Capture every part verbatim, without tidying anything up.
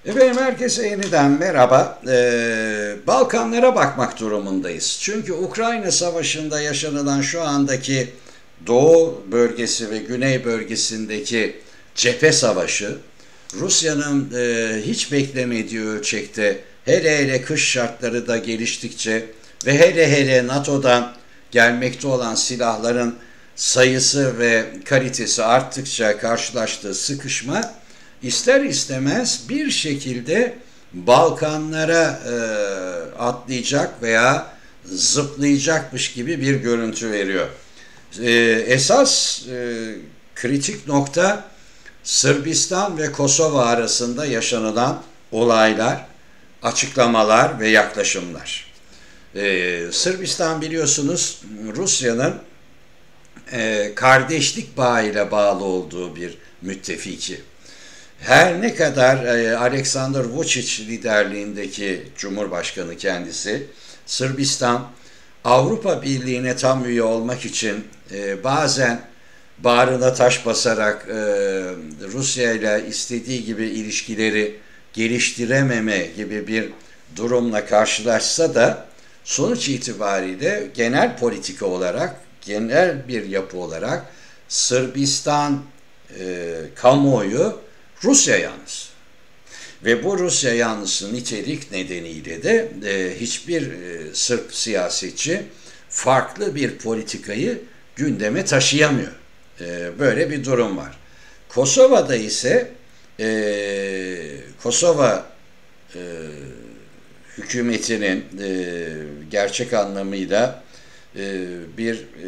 Efendim herkese yeniden merhaba. Ee, Balkanlara bakmak durumundayız. Çünkü Ukrayna Savaşı'nda yaşanılan şu andaki Doğu bölgesi ve Güney bölgesindeki cephe savaşı, Rusya'nın e, hiç beklemediği ölçekte, hele hele kış şartları da geliştikçe ve hele hele NATO'dan gelmekte olan silahların sayısı ve kalitesi arttıkça karşılaştığı sıkışma, ister istemez bir şekilde Balkanlara e, atlayacak veya zıplayacakmış gibi bir görüntü veriyor. E, esas e, kritik nokta Sırbistan ve Kosova arasında yaşanılan olaylar, açıklamalar ve yaklaşımlar. E, Sırbistan biliyorsunuz Rusya'nın e, kardeşlik bağıyla bağlı olduğu bir müttefiki. Her ne kadar e, Aleksandar Vučić liderliğindeki Cumhurbaşkanı kendisi, Sırbistan Avrupa Birliği'ne tam üye olmak için e, bazen bağrına taş basarak e, Rusya ile istediği gibi ilişkileri geliştirememe gibi bir durumla karşılaşsa da sonuç itibariyle genel politika olarak, genel bir yapı olarak Sırbistan e, kamuoyu Rusya yanlısı. Ve bu Rusya yanlısı nitelik nedeniyle de e, hiçbir e, Sırp siyasetçi farklı bir politikayı gündeme taşıyamıyor. E, böyle bir durum var. Kosova'da ise e, Kosova e, hükümetinin e, gerçek anlamıyla e, bir e,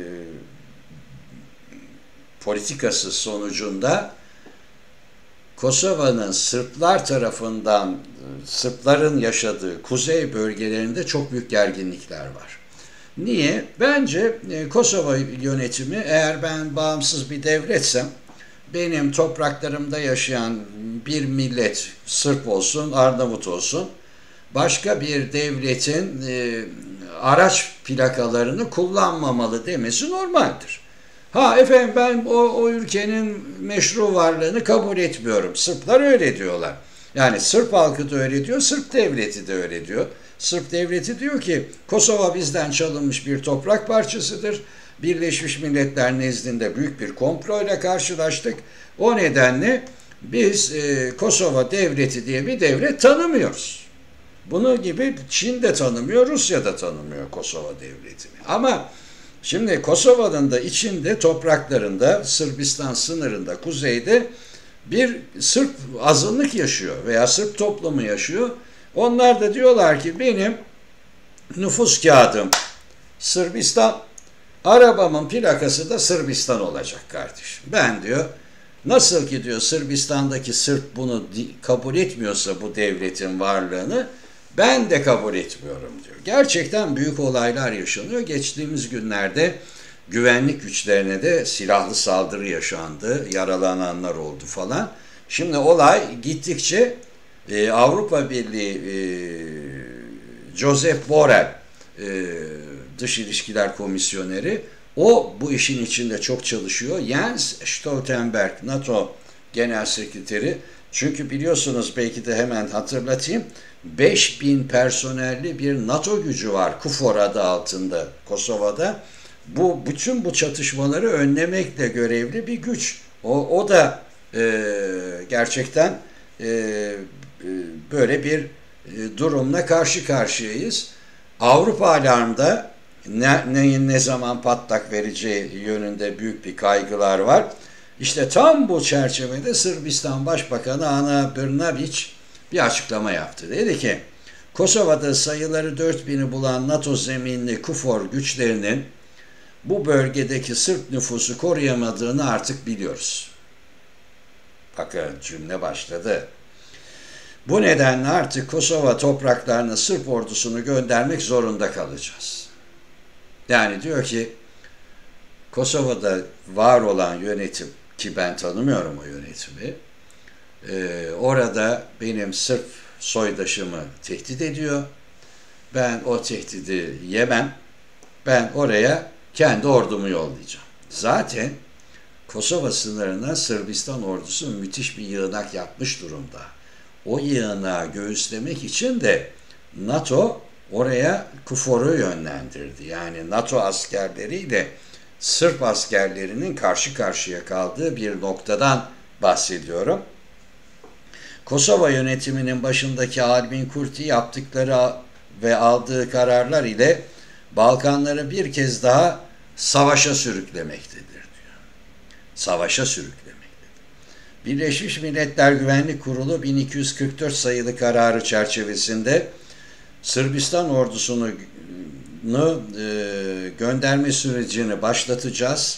politikası sonucunda Kosova'nın Sırplar tarafından, Sırpların yaşadığı kuzey bölgelerinde çok büyük gerginlikler var. Niye? Bence Kosova yönetimi, eğer ben bağımsız bir devletsem, benim topraklarımda yaşayan bir millet, Sırp olsun, Arnavut olsun, başka bir devletin e, araç plakalarını kullanmamalı demesi normaldir. Ha efendim ben o, o ülkenin meşru varlığını kabul etmiyorum. Sırplar öyle diyorlar. Yani Sırp halkı da öyle diyor, Sırp devleti de öyle diyor. Sırp devleti diyor ki Kosova bizden çalınmış bir toprak parçasıdır. Birleşmiş Milletler nezdinde büyük bir komployla karşılaştık. O nedenle biz e, Kosova devleti diye bir devlet tanımıyoruz. Bunu gibi Çin de tanımıyor, Rusya da tanımıyor Kosova devletini. Ama şimdi Kosova'nın da içinde, topraklarında, Sırbistan sınırında, kuzeyde bir Sırp azınlık yaşıyor veya Sırp toplumu yaşıyor. Onlar da diyorlar ki benim nüfus kağıdım Sırbistan, arabamın plakası da Sırbistan olacak kardeşim. Ben diyor, nasıl ki diyor Sırbistan'daki Sırp bunu kabul etmiyorsa bu devletin varlığını, ben de kabul etmiyorum diyor. Gerçekten büyük olaylar yaşanıyor. Geçtiğimiz günlerde güvenlik güçlerine de silahlı saldırı yaşandı. Yaralananlar oldu falan. Şimdi olay gittikçe e, Avrupa Birliği e, Josep Borrell e, Dış İlişkiler Komisyoneri, o bu işin içinde çok çalışıyor. Jens Stoltenberg, NATO Genel Sekreteri. Çünkü biliyorsunuz, belki de hemen hatırlatayım, beş bin personelli bir NATO gücü var KFOR adı altında Kosova'da. Bu bütün bu çatışmaları önlemekle görevli bir güç. O, o da e, gerçekten e, e, böyle bir e, durumla karşı karşıyayız. Avrupa alarmda ne, neyin ne zaman patlak vereceği yönünde büyük bir kaygılar var. İşte tam bu çerçevede Sırbistan Başbakanı Ana Brnabić bir açıklama yaptı. Dedi ki, Kosova'da sayıları dört bini bulan NATO zeminli KFOR güçlerinin bu bölgedeki Sırp nüfusu koruyamadığını artık biliyoruz. Bakın cümle başladı. Bu nedenle artık Kosova topraklarına Sırp ordusunu göndermek zorunda kalacağız. Yani diyor ki, Kosova'da var olan yönetim, ki ben tanımıyorum o yönetimi, Ee, orada benim Sırp soydaşımı tehdit ediyor. Ben o tehdidi yemem. Ben oraya kendi ordumu yollayacağım. Zaten Kosova sınırına Sırbistan ordusu müthiş bir yığınak yapmış durumda. o yığınağı göğüslemek için de NATO oraya KFOR'u yönlendirdi. Yani NATO askerleriyle Sırp askerlerinin karşı karşıya kaldığı bir noktadan bahsediyorum. Kosova yönetiminin başındaki Albin Kurti yaptıkları ve aldığı kararlar ile Balkanları bir kez daha savaşa sürüklemektedir diyor. Savaşa sürüklemektedir. Birleşmiş Milletler Güvenlik Kurulu bin iki yüz kırk dört sayılı kararı çerçevesinde Sırbistan ordusunu e, gönderme sürecini başlatacağız.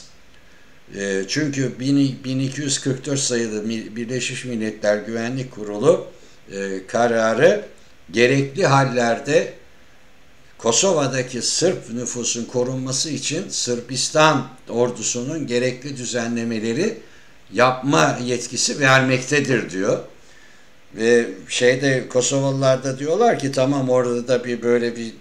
E, çünkü bin iki yüz kırk dört sayılı Birleşmiş Milletler Güvenlik Kurulu e, kararı gerekli hallerde Kosova'daki Sırp nüfusun korunması için Sırbistan ordusunun gerekli düzenlemeleri yapma yetkisi vermektedir diyor. Ve şeyde Kosovalılar da diyorlar ki tamam orada da bir böyle bir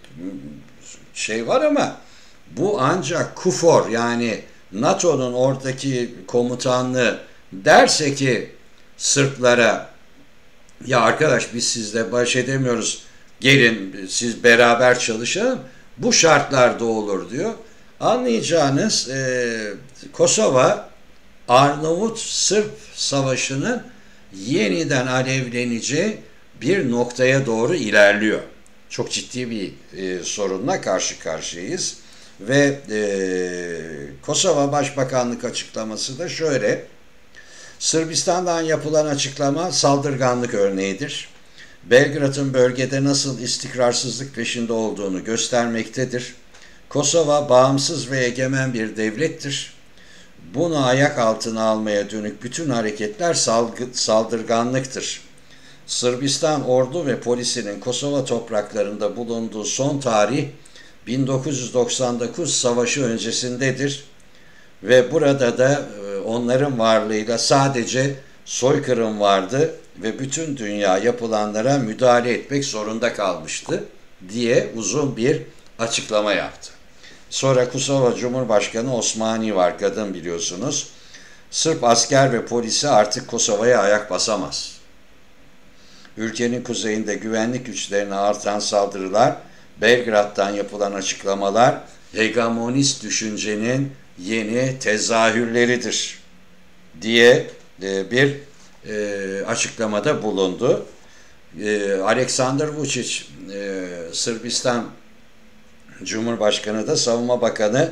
şey var ama bu ancak KFOR yani NATO'nun oradaki komutanlığı derse ki Sırplara ya arkadaş biz sizle baş edemiyoruz gelin siz beraber çalışalım bu şartlarda olur diyor. Anlayacağınız e, Kosova Arnavut-Sırp savaşının yeniden alevleneceği bir noktaya doğru ilerliyor. Çok ciddi bir e, sorunla karşı karşıyayız. Ve e, Kosova Başbakanlık açıklaması da şöyle. Sırbistan'dan yapılan açıklama saldırganlık örneğidir. Belgrad'ın bölgede nasıl istikrarsızlık peşinde olduğunu göstermektedir. Kosova bağımsız ve egemen bir devlettir. Bunu ayak altına almaya dönük bütün hareketler salgı, saldırganlıktır. Sırbistan ordu ve polisinin Kosova topraklarında bulunduğu son tarih bin dokuz yüz doksan dokuz savaşı öncesindedir ve burada da onların varlığıyla sadece soykırım vardı ve bütün dünya yapılanlara müdahale etmek zorunda kalmıştı diye uzun bir açıklama yaptı. Sonra Kosova Cumhurbaşkanı Osmani var, kadın biliyorsunuz. Sırp asker ve polisi artık Kosova'ya ayak basamaz. Ülkenin kuzeyinde güvenlik güçlerine artan saldırılar, Belgrad'dan yapılan açıklamalar, hegemonist düşüncenin yeni tezahürleridir diye bir açıklamada bulundu. Alexander Vučić, Sırbistan Cumhurbaşkanı da Savunma Bakanı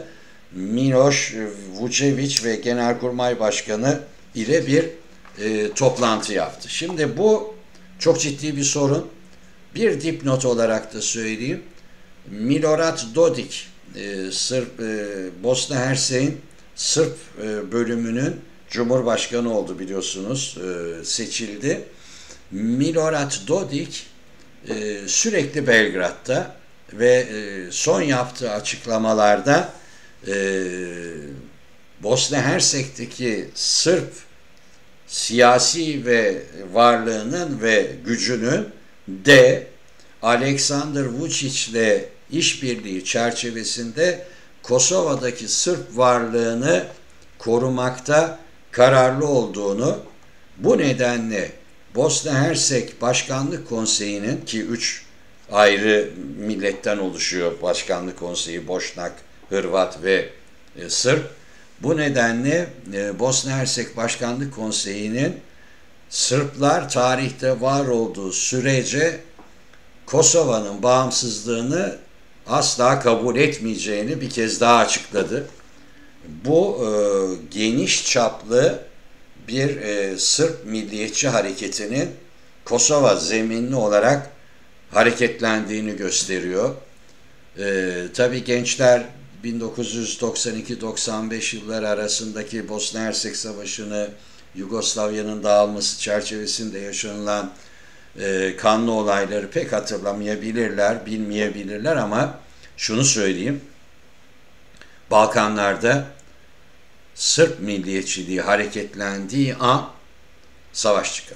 Miloš Vučević ve Genelkurmay Başkanı ile bir e, toplantı yaptı. Şimdi bu çok ciddi bir sorun. Bir dipnot olarak da söyleyeyim. Milorad Dodik, e, Sırp, e, Bosna Hersek'in Sırp e, bölümünün Cumhurbaşkanı oldu biliyorsunuz, e, seçildi. Milorad Dodik e, sürekli Belgrad'da ve e, son yaptığı açıklamalarda e, Bosna Hersek'teki Sırp siyasi ve varlığının ve gücünün de Alexander Vučić'le işbirliği çerçevesinde Kosova'daki Sırp varlığını korumakta kararlı olduğunu, bu nedenle Bosna Hersek Başkanlık Konseyi'nin, ki üç ayrı milletten oluşuyor Başkanlık Konseyi, Boşnak, Hırvat ve e, Sırp, bu nedenle e, Bosna Hersek Başkanlık Konseyi'nin Sırplar tarihte var olduğu sürece Kosova'nın bağımsızlığını asla kabul etmeyeceğini bir kez daha açıkladı. Bu e, geniş çaplı bir e, Sırp milliyetçi hareketinin Kosova zeminli olarak hareketlendiğini gösteriyor. E, tabii gençler bin dokuz yüz doksan iki doksan beş yılları arasındaki Bosna Hersek Savaşı'nı, Yugoslavya'nın dağılması çerçevesinde yaşanılan e, kanlı olayları pek hatırlamayabilirler, bilmeyebilirler ama şunu söyleyeyim, Balkanlarda Sırp milliyetçiliği hareketlendiği an savaş çıkar.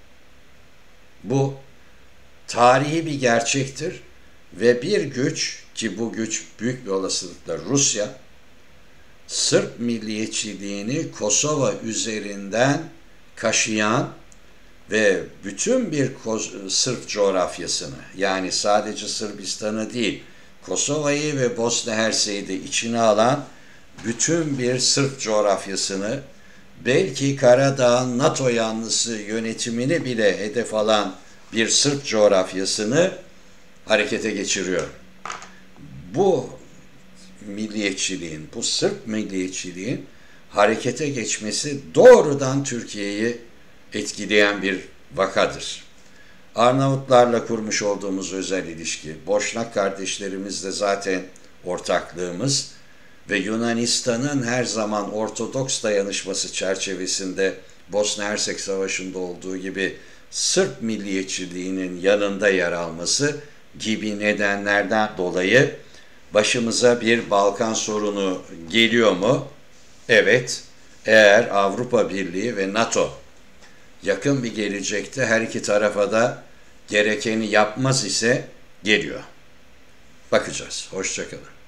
Bu tarihi bir gerçektir ve bir güç, ki bu güç büyük bir olasılıkla Rusya, Sırp milliyetçiliğini Kosova üzerinden kaşıyan ve bütün bir Sırp coğrafyasını, yani sadece Sırbistan'ı değil, Kosova'yı ve Bosna Hersek'i de içine alan bütün bir Sırp coğrafyasını, belki Karadağ'ın NATO yanlısı yönetimini bile hedef alan bir Sırp coğrafyasını harekete geçiriyor. Bu milliyetçiliğin, bu Sırp milliyetçiliğin harekete geçmesi doğrudan Türkiye'yi etkileyen bir vakadır. Arnavutlarla kurmuş olduğumuz özel ilişki, Boşnak kardeşlerimizle zaten ortaklığımız ve Yunanistan'ın her zaman Ortodoks dayanışması çerçevesinde Bosna Hersek Savaşı'nda olduğu gibi Sırp milliyetçiliğinin yanında yer alması gibi nedenlerden dolayı başımıza bir Balkan sorunu geliyor mu? Evet, eğer Avrupa Birliği ve NATO yakın bir gelecekte her iki tarafa da gerekeni yapmaz ise geliyor. Bakacağız. Hoşça kalın.